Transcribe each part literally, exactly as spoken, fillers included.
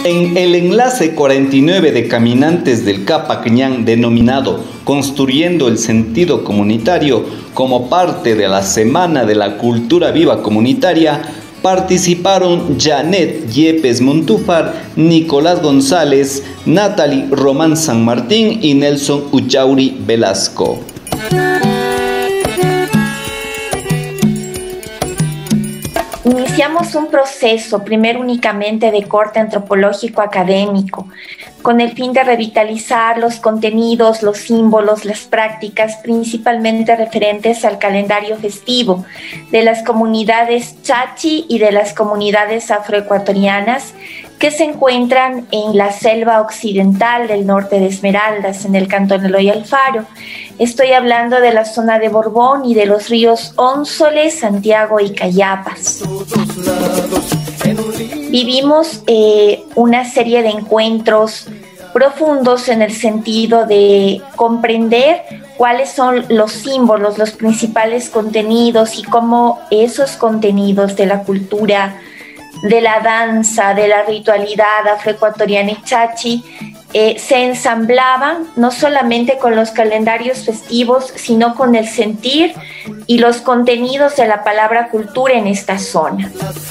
En el enlace cuarenta y nueve de Caminantes del Capac Ñan, denominado Construyendo el Sentido Comunitario, como parte de la Semana de la Cultura Viva Comunitaria, participaron Janet Yepes Montúfar, Nicolás González, Natalie Román San Martín y Nelson Uchauri Velasco. Iniciamos un proceso, primero únicamente de corte antropológico académico, con el fin de revitalizar los contenidos, los símbolos, las prácticas, principalmente referentes al calendario festivo de las comunidades chachi y de las comunidades afroecuatorianas que se encuentran en la selva occidental del norte de Esmeraldas, en el cantón Eloy Alfaro. Estoy hablando de la zona de Borbón y de los ríos Ónzole, Santiago y Cayapas. Vivimos eh, una serie de encuentros profundos en el sentido de comprender cuáles son los símbolos, los principales contenidos y cómo esos contenidos de la cultura, de la danza, de la ritualidad afroecuatoriana y chachi eh, se ensamblaban no solamente con los calendarios festivos, sino con el sentir y los contenidos de la palabra cultura en esta zona.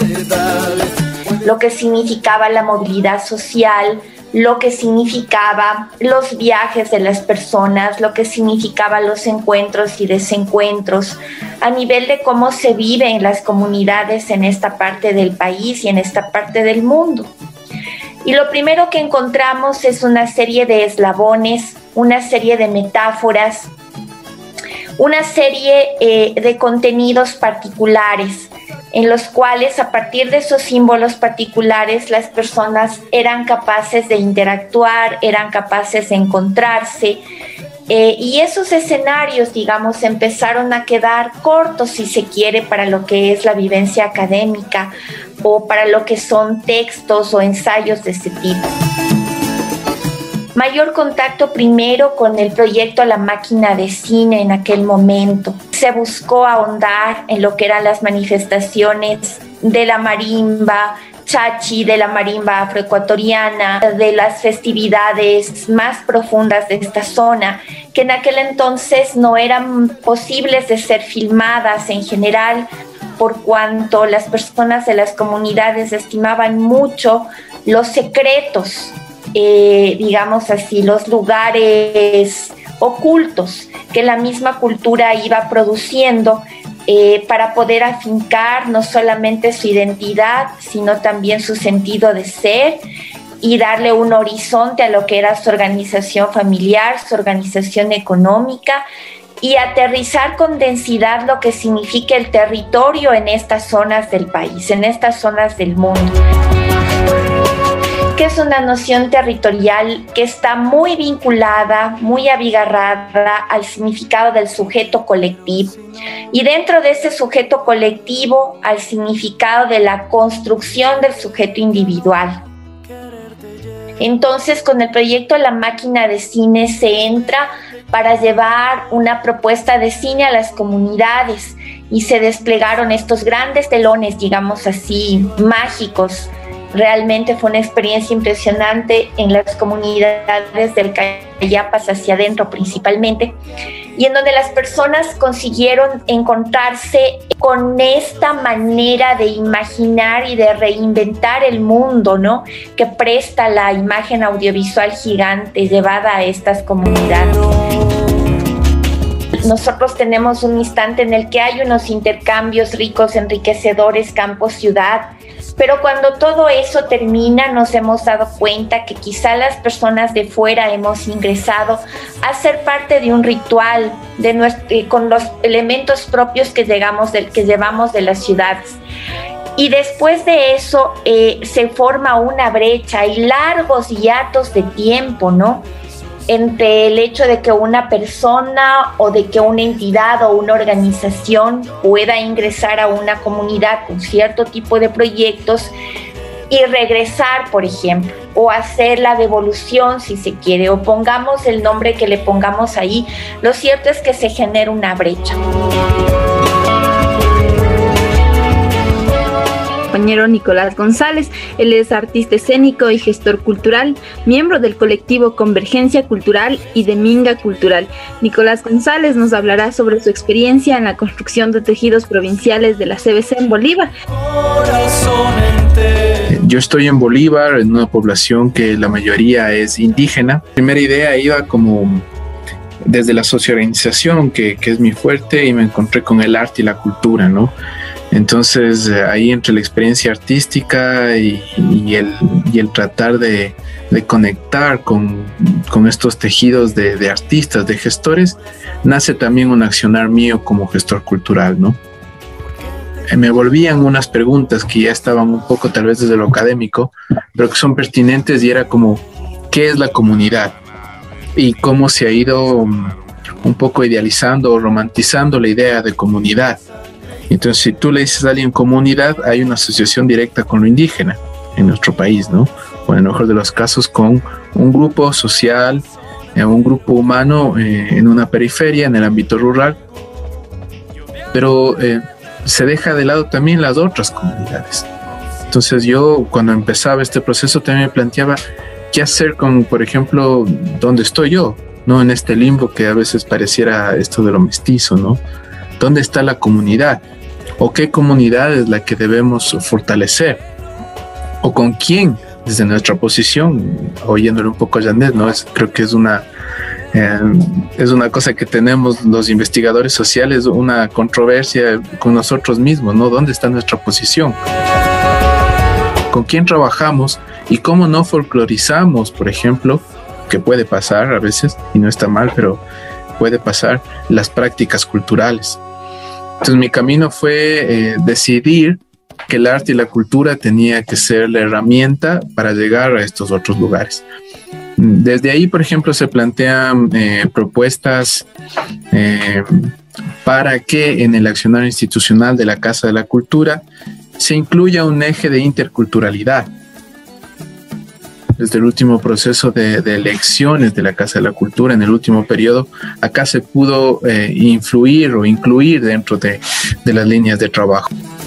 Lo que significaba la movilidad social, lo que significaba los viajes de las personas, lo que significaba los encuentros y desencuentros, a nivel de cómo se vive en las comunidades en esta parte del país y en esta parte del mundo. Y lo primero que encontramos es una serie de eslabones, una serie de metáforas, una serie eh, de contenidos particulares, en los cuales a partir de esos símbolos particulares las personas eran capaces de interactuar, eran capaces de encontrarse, eh, y esos escenarios, digamos, empezaron a quedar cortos, si se quiere, para lo que es la vivencia académica o para lo que son textos o ensayos de este tipo. Mayor contacto primero con el proyecto La Máquina de Cine en aquel momento. Se buscó ahondar en lo que eran las manifestaciones de la marimba chachi, de la marimba afroecuatoriana, de las festividades más profundas de esta zona, que en aquel entonces no eran posibles de ser filmadas en general, por cuanto las personas de las comunidades estimaban mucho los secretos, Eh, digamos así, los lugares ocultos que la misma cultura iba produciendo eh, para poder afincar no solamente su identidad, sino también su sentido de ser y darle un horizonte a lo que era su organización familiar, su organización económica, y aterrizar con densidad lo que significa el territorio en estas zonas del país, en estas zonas del mundo. Que es una noción territorial que está muy vinculada, muy abigarrada al significado del sujeto colectivo, y dentro de ese sujeto colectivo al significado de la construcción del sujeto individual. Entonces, con el proyecto La Máquina de Cine se entra para llevar una propuesta de cine a las comunidades, y se desplegaron estos grandes telones, digamos así, mágicos. Realmente fue una experiencia impresionante en las comunidades del Cayapas hacia adentro principalmente, y en donde las personas consiguieron encontrarse con esta manera de imaginar y de reinventar el mundo, ¿no?, que presta la imagen audiovisual gigante llevada a estas comunidades. Nosotros tenemos un instante en el que hay unos intercambios ricos, enriquecedores, campo-ciudad, pero cuando todo eso termina nos hemos dado cuenta que quizá las personas de fuera hemos ingresado a ser parte de un ritual de nuestro, eh, con los elementos propios que, llegamos de, que llevamos de las ciudades. Y después de eso eh, se forma una brecha y largos hiatos de tiempo, ¿no?, entre el hecho de que una persona o de que una entidad o una organización pueda ingresar a una comunidad con cierto tipo de proyectos y regresar, por ejemplo, o hacer la devolución, si se quiere, o pongamos el nombre que le pongamos ahí. Lo cierto es que se genera una brecha. compañero Nicolás González. Él es artista escénico y gestor cultural, miembro del colectivo Convergencia Cultural y de Minga Cultural. Nicolás González nos hablará sobre su experiencia en la construcción de tejidos provinciales de la C B C en Bolívar. Yo estoy en Bolívar, en una población que la mayoría es indígena. La primera idea iba como desde la socioorganización, que, que es mi fuerte, y me encontré con el arte y la cultura, ¿no? Entonces ahí entre la experiencia artística y, y, el, y el tratar de, de conectar con, con estos tejidos de, de artistas, de gestores, nace también un accionar mío como gestor cultural, ¿no? Me volvían unas preguntas que ya estaban un poco tal vez desde lo académico, pero que son pertinentes, y era como, ¿qué es la comunidad? Y cómo se ha ido un poco idealizando o romantizando la idea de comunidad. Entonces, si tú le dices a alguien comunidad, hay una asociación directa con lo indígena en nuestro país, ¿no? O en el mejor de los casos con un grupo social, un grupo humano eh, en una periferia, en el ámbito rural. Pero eh, se deja de lado también las otras comunidades. Entonces yo, cuando empezaba este proceso, también me planteaba qué hacer con, por ejemplo, dónde estoy yo, ¿no? En este limbo que a veces pareciera esto de lo mestizo, ¿no? ¿Dónde está la comunidad? ¿O qué comunidad es la que debemos fortalecer? ¿O con quién, desde nuestra posición, oyéndole un poco a Janet, ¿no? Es, creo que es una... Eh, es una cosa que tenemos los investigadores sociales, una controversia con nosotros mismos, ¿no? ¿Dónde está nuestra posición? ¿Con quién trabajamos? Y cómo no folclorizamos, por ejemplo, que puede pasar a veces, y no está mal, pero puede pasar, las prácticas culturales. Entonces mi camino fue eh, decidir que el arte y la cultura tenía que ser la herramienta para llegar a estos otros lugares. Desde ahí, por ejemplo, se plantean eh, propuestas eh, para que en el accionario institucional de la Casa de la Cultura se incluya un eje de interculturalidad. Desde el último proceso de, de elecciones de la Casa de la Cultura, en el último periodo, acá se pudo eh, influir o incluir dentro de, de las líneas de trabajo.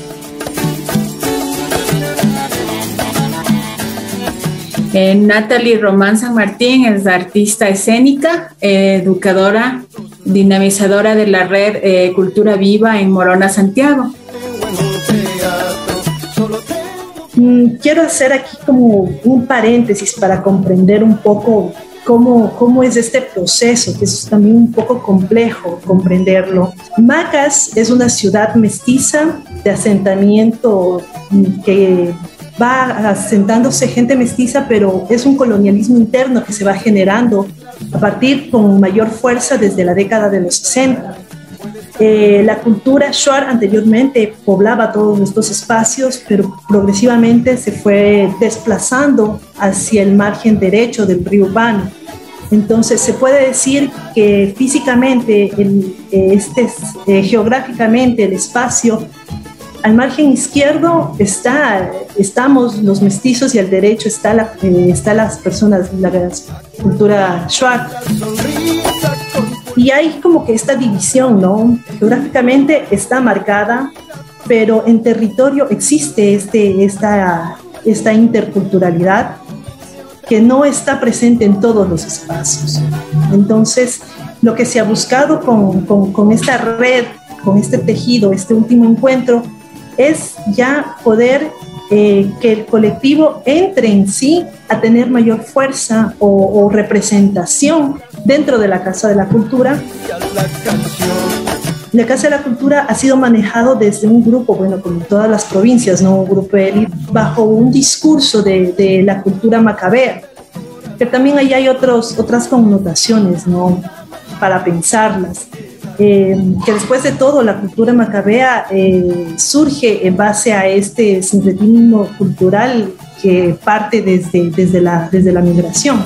Eh, Natalie Román San Martín es artista escénica, eh, educadora, dinamizadora de la red eh, Cultura Viva en Morona, Santiago. Mm, quiero hacer aquí como un paréntesis para comprender un poco cómo, cómo es este proceso, que es también un poco complejo comprenderlo. Macas es una ciudad mestiza de asentamiento que va asentándose gente mestiza, pero es un colonialismo interno que se va generando a partir con mayor fuerza desde la década de los sesenta. Eh, la cultura shuar anteriormente poblaba todos estos espacios, pero progresivamente se fue desplazando hacia el margen derecho del río Bani. Entonces se puede decir que físicamente, el, este, eh, geográficamente el espacio al margen izquierdo está, estamos los mestizos y al derecho está, la, eh, está las personas de la cultura shuar. Y hay como que esta división, ¿no? Geográficamente está marcada, pero en territorio existe este, esta, esta interculturalidad que no está presente en todos los espacios. Entonces, lo que se ha buscado con, con, con esta red, con este tejido, este último encuentro, es ya poder eh, que el colectivo entre en sí a tener mayor fuerza o, o representación dentro de la Casa de la Cultura. La Casa de la Cultura ha sido manejado desde un grupo, bueno, como todas las provincias, ¿no? Un grupo de élite, bajo un discurso de, de la cultura macabea, que también ahí hay otros, otras connotaciones, ¿no? Para pensarlas. Eh, que después de todo la cultura macabea eh, surge en base a este sincretismo cultural que parte desde, desde, la, desde la migración.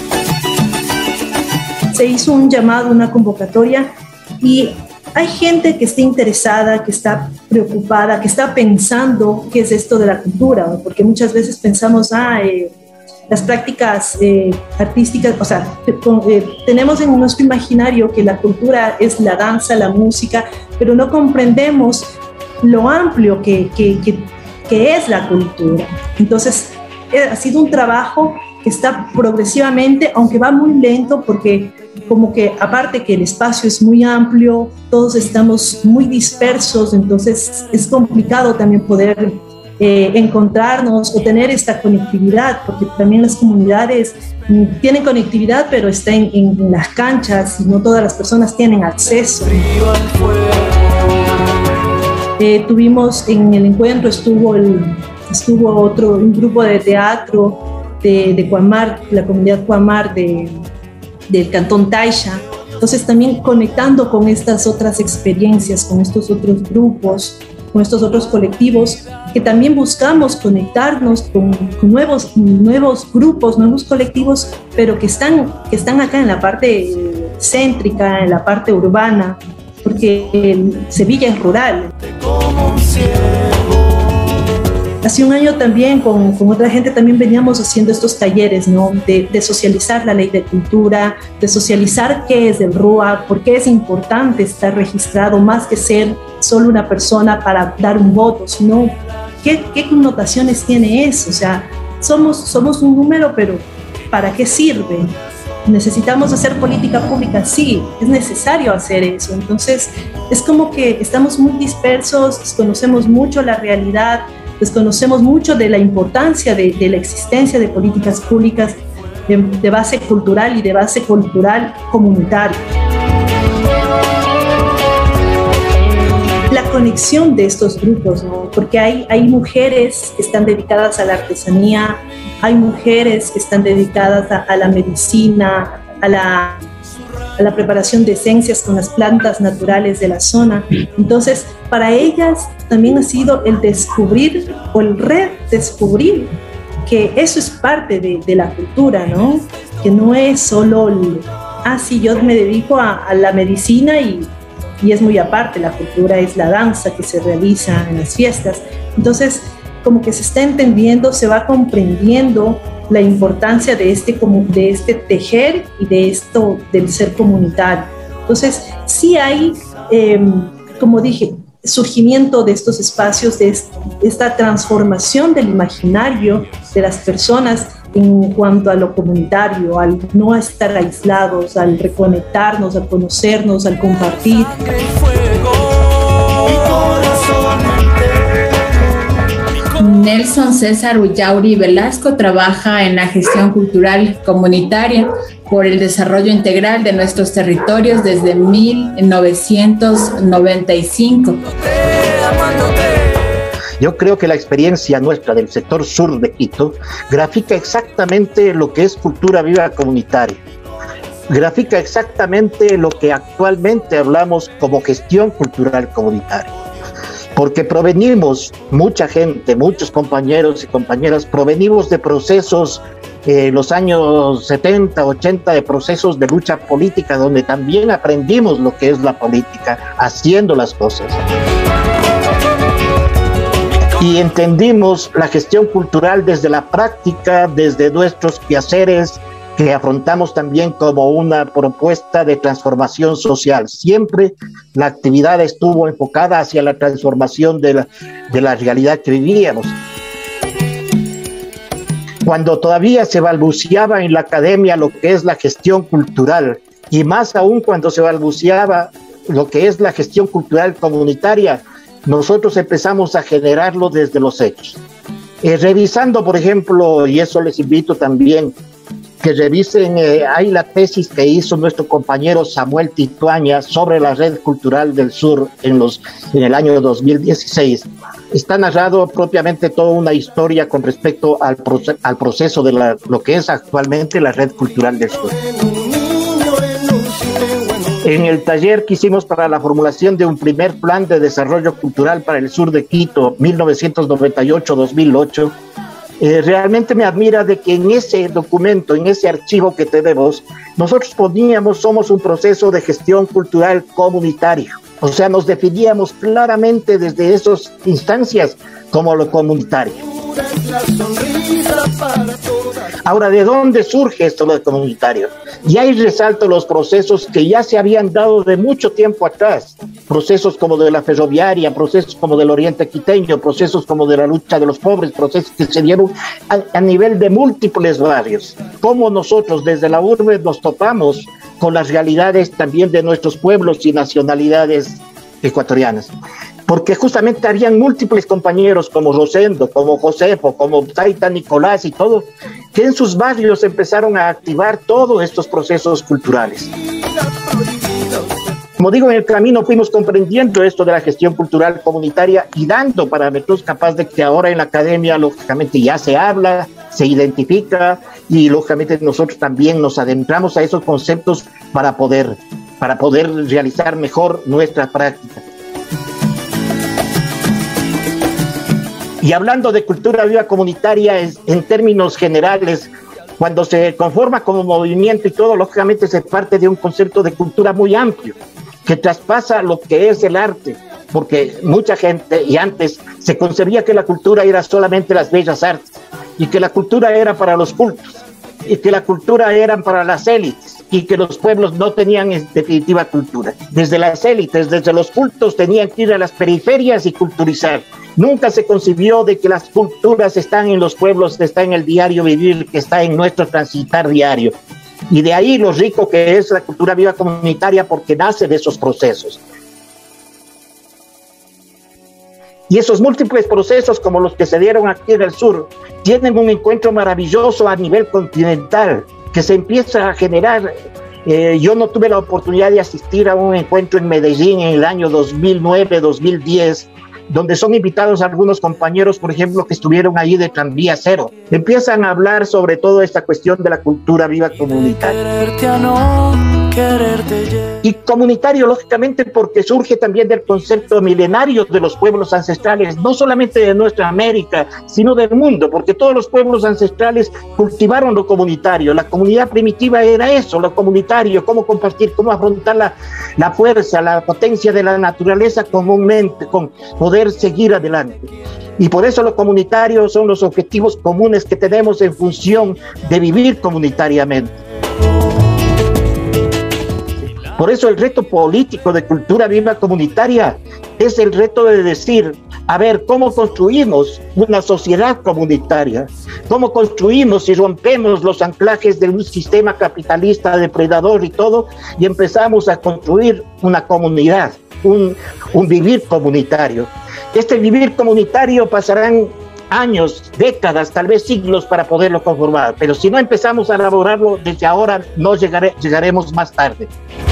Se hizo un llamado, una convocatoria, y hay gente que está interesada, que está preocupada, que está pensando qué es esto de la cultura, ¿no? Porque muchas veces pensamos, ah, eh, las prácticas eh, artísticas, o sea, eh, tenemos en nuestro imaginario que la cultura es la danza, la música, pero no comprendemos lo amplio que, que, que, qué es la cultura. Entonces, ha sido un trabajo que está progresivamente, aunque va muy lento, porque como que aparte que el espacio es muy amplio, todos estamos muy dispersos, entonces es complicado también poder eh, encontrarnos o tener esta conectividad, porque también las comunidades tienen conectividad, pero está en, en, en las canchas y no todas las personas tienen acceso. Eh, tuvimos en el encuentro, estuvo, el, estuvo otro, un grupo de teatro de, de Cuamar, la comunidad Cuamar de, del Cantón Taisha. Entonces también conectando con estas otras experiencias, con estos otros grupos, con estos otros colectivos, que también buscamos conectarnos con, con nuevos, nuevos grupos, nuevos colectivos, pero que están, que están acá en la parte céntrica, en la parte urbana, porque Sevilla es rural. Hace un año también con, con otra gente también veníamos haciendo estos talleres, ¿no? De, de socializar la ley de cultura, de socializar qué es el R U A, por qué es importante estar registrado, más que ser solo una persona para dar un voto, sino qué, qué connotaciones tiene eso. O sea, somos, somos un número, pero ¿para qué sirve? ¿Necesitamos hacer política pública? Sí, es necesario hacer eso. Entonces, es como que estamos muy dispersos, desconocemos mucho la realidad, desconocemos mucho de la importancia de, de la existencia de políticas públicas de, de base cultural y de base cultural comunitaria. La conexión de estos grupos, ¿no? Porque hay, hay mujeres que están dedicadas a la artesanía, hay mujeres que están dedicadas a, a la medicina, a la, a la preparación de esencias con las plantas naturales de la zona. Entonces, para ellas también ha sido el descubrir o el redescubrir que eso es parte de, de la cultura, ¿no? Que no es solo, el, ah, sí, yo me dedico a, a la medicina y, y es muy aparte. La cultura es la danza que se realiza en las fiestas. Entonces, como que se está entendiendo, se va comprendiendo la importancia de este, de este tejer y de esto del ser comunitario. Entonces, sí hay, eh, como dije, surgimiento de estos espacios, de esta transformación del imaginario de las personas en cuanto a lo comunitario, al no estar aislados, al reconectarnos, al conocernos, al compartir. Nelson César Ullauri Velasco trabaja en la gestión cultural comunitaria por el desarrollo integral de nuestros territorios desde mil novecientos noventa y cinco. Yo creo que la experiencia nuestra del sector sur de Quito grafica exactamente lo que es cultura viva comunitaria. Grafica exactamente lo que actualmente hablamos como gestión cultural comunitaria. Porque provenimos, mucha gente, muchos compañeros y compañeras, provenimos de procesos, eh, los años setenta, ochenta, de procesos de lucha política, donde también aprendimos lo que es la política, haciendo las cosas. Y entendimos la gestión cultural desde la práctica, desde nuestros quehaceres, que afrontamos también como una propuesta de transformación social. Siempre la actividad estuvo enfocada hacia la transformación de la, de la realidad que vivíamos. Cuando todavía se balbuceaba en la academia lo que es la gestión cultural, y más aún cuando se balbuceaba lo que es la gestión cultural comunitaria, nosotros empezamos a generarlo desde los hechos. Eh, revisando, por ejemplo, y eso les invito también, que revisen, eh, hay la tesis que hizo nuestro compañero Samuel Tituaña sobre la Red Cultural del Sur en, los, en el año dos mil dieciséis. Está narrado propiamente toda una historia con respecto al, proce- al proceso de la, lo que es actualmente la Red Cultural del Sur. En el taller que hicimos para la formulación de un primer plan de desarrollo cultural para el sur de Quito, mil novecientos noventa y ocho a dos mil ocho, Eh, realmente me admira de que en ese documento, en ese archivo que tenemos, nosotros poníamos, somos un proceso de gestión cultural comunitario. O sea, nos definíamos claramente desde esas instancias como lo comunitario. Ahora, ¿de dónde surge esto de comunitario? Y ahí resalto los procesos que ya se habían dado de mucho tiempo atrás, procesos como de la ferroviaria, procesos como del oriente quiteño, procesos como de la lucha de los pobres, procesos que se dieron a, a nivel de múltiples barrios. Cómo nosotros desde la urbe nos topamos con las realidades también de nuestros pueblos y nacionalidades ecuatorianas. Porque justamente habían múltiples compañeros como Rosendo, como Josefo, como Taita Nicolás y todo, que en sus barrios empezaron a activar todos estos procesos culturales. Como digo, en el camino fuimos comprendiendo esto de la gestión cultural comunitaria y dando parámetros capaz de que ahora en la academia lógicamente ya se habla, se identifica y lógicamente nosotros también nos adentramos a esos conceptos para poder, para poder realizar mejor nuestra práctica. Y hablando de cultura viva comunitaria es, en términos generales, cuando se conforma como movimiento y todo, lógicamente se parte de un concepto de cultura muy amplio, que traspasa lo que es el arte, porque mucha gente, y antes se concebía que la cultura era solamente las bellas artes, y que la cultura era para los cultos, y que la cultura era para las élites, y que los pueblos no tenían en definitiva cultura. Desde las élites, desde los cultos, tenían que ir a las periferias y culturizar. Nunca se concibió de que las culturas están en los pueblos, que está en el diario vivir, que está en nuestro transitar diario. Y de ahí lo rico que es la cultura viva comunitaria, porque nace de esos procesos. Y esos múltiples procesos, como los que se dieron aquí en el sur, tienen un encuentro maravilloso a nivel continental, que se empieza a generar. Eh, yo no tuve la oportunidad de asistir a un encuentro en Medellín en el año dos mil nueve, dos mil diez, donde son invitados algunos compañeros, por ejemplo, que estuvieron ahí de Tranvía Cero. Empiezan a hablar sobre toda esta cuestión de la cultura viva comunitaria. Y comunitario, lógicamente, porque surge también del concepto milenario de los pueblos ancestrales, no solamente de nuestra América, sino del mundo, porque todos los pueblos ancestrales cultivaron lo comunitario. La comunidad primitiva era eso, lo comunitario, cómo compartir, cómo afrontar la, la fuerza, la potencia de la naturaleza comúnmente, con poder seguir adelante. Y por eso lo comunitario son los objetivos comunes que tenemos en función de vivir comunitariamente. Por eso el reto político de cultura viva comunitaria es el reto de decir, a ver, ¿cómo construimos una sociedad comunitaria? ¿Cómo construimos y rompemos los anclajes de un sistema capitalista depredador y todo, y empezamos a construir una comunidad, un, un vivir comunitario? Este vivir comunitario pasarán años, décadas, tal vez siglos para poderlo conformar, pero si no empezamos a elaborarlo desde ahora, no llegaré, llegaremos más tarde.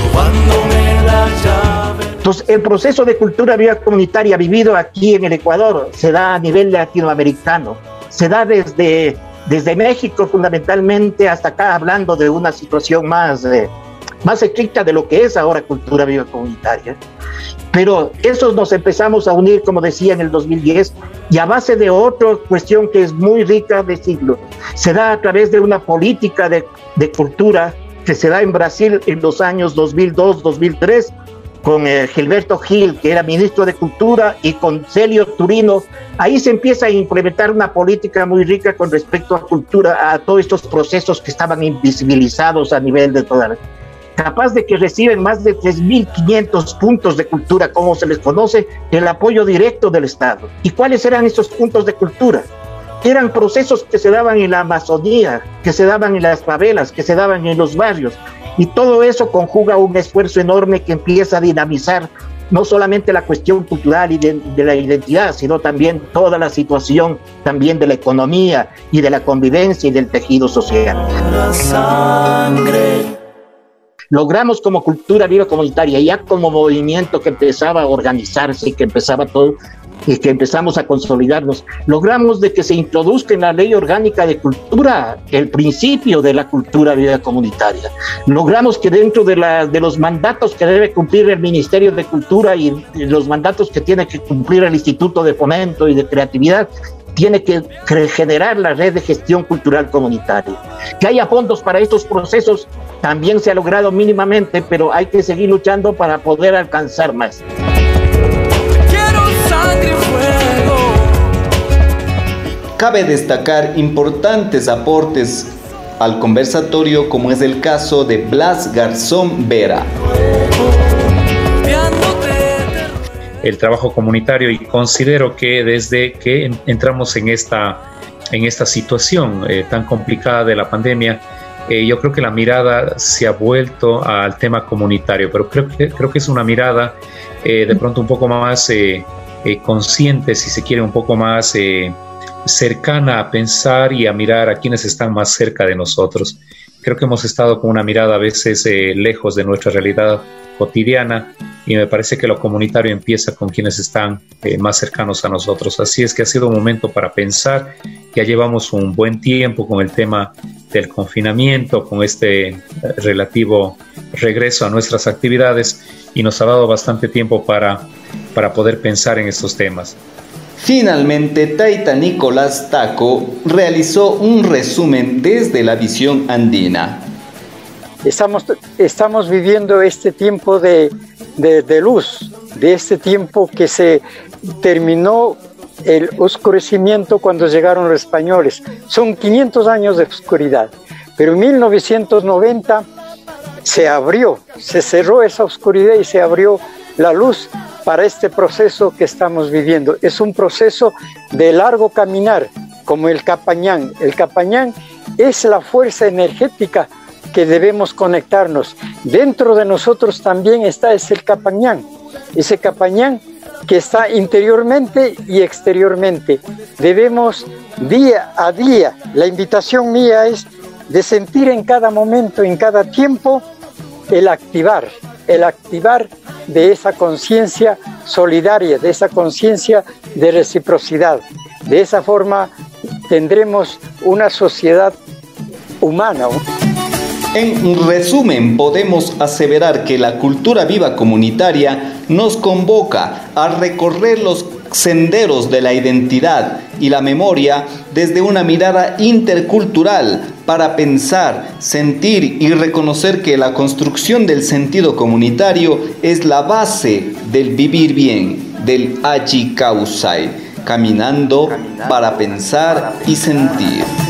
Entonces, el proceso de cultura viva comunitaria vivido aquí en el Ecuador se da a nivel latinoamericano, se da desde, desde México fundamentalmente hasta acá, hablando de una situación más, eh, más estricta de lo que es ahora cultura viva comunitaria. Pero esos nos empezamos a unir, como decía, en el dos mil diez, y a base de otra cuestión que es muy rica de siglo. Se da a través de una política de, de cultura que se da en Brasil en los años dos mil dos, dos mil tres, con eh, Gilberto Gil, que era ministro de Cultura, y con Celio Turino. Ahí se empieza a implementar una política muy rica con respecto a cultura, a todos estos procesos que estaban invisibilizados a nivel de toda la... capaz de que reciben más de tres mil quinientos puntos de cultura, como se les conoce, el apoyo directo del Estado. ¿Y cuáles eran esos puntos de cultura? Eran procesos que se daban en la Amazonía, que se daban en las favelas, que se daban en los barrios, y todo eso conjuga un esfuerzo enorme que empieza a dinamizar no solamente la cuestión cultural y de, de la identidad, sino también toda la situación también de la economía y de la convivencia y del tejido social. La sangre. Logramos como cultura viva comunitaria, ya como movimiento que empezaba a organizarse y que empezaba todo, y que empezamos a consolidarnos, logramos de que se introduzca en la ley orgánica de cultura el principio de la cultura viva comunitaria. Logramos que dentro de, la, de los mandatos que debe cumplir el Ministerio de Cultura y, y los mandatos que tiene que cumplir el Instituto de Fomento y de Creatividad, tiene que generar la red de gestión cultural comunitaria. Que haya fondos para estos procesos también se ha logrado mínimamente, pero hay que seguir luchando para poder alcanzar más. Cabe destacar importantes aportes al conversatorio, como es el caso de Blas Garzón Vera. El trabajo comunitario, y considero que desde que entramos en esta, en esta situación eh, tan complicada de la pandemia, eh, yo creo que la mirada se ha vuelto al tema comunitario, pero creo que, creo que es una mirada eh, de pronto un poco más eh, eh, consciente, si se quiere, un poco más eh, cercana a pensar y a mirar a quienes están más cerca de nosotros. Creo que hemos estado con una mirada a veces eh, lejos de nuestra realidad cotidiana, y me parece que lo comunitario empieza con quienes están eh, más cercanos a nosotros. Así es que ha sido un momento para pensar. Ya llevamos un buen tiempo con el tema del confinamiento, con este eh, relativo regreso a nuestras actividades, y nos ha dado bastante tiempo para, para poder pensar en estos temas. Finalmente, Taita Nicolás Taco realizó un resumen desde la visión andina. Estamos, estamos viviendo este tiempo de, de, de luz, de este tiempo que se terminó el oscurecimiento cuando llegaron los españoles. Son quinientos años de oscuridad, pero en mil novecientos noventa se abrió, se cerró esa oscuridad y se abrió la luz para este proceso que estamos viviendo. Es un proceso de largo caminar, como el Capañán. El Capañán es la fuerza energética que debemos conectarnos. Dentro de nosotros también está ese Capañán, ese Capañán que está interiormente y exteriormente. Debemos día a día, la invitación mía es de sentir en cada momento, en cada tiempo, el activar, el activar de esa conciencia solidaria, de esa conciencia de reciprocidad. De esa forma tendremos una sociedad humana. En resumen, podemos aseverar que la cultura viva comunitaria nos convoca a recorrer los senderos de la identidad y la memoria desde una mirada intercultural para pensar, sentir y reconocer que la construcción del sentido comunitario es la base del vivir bien, del Aji Kausai, caminando para pensar y sentir.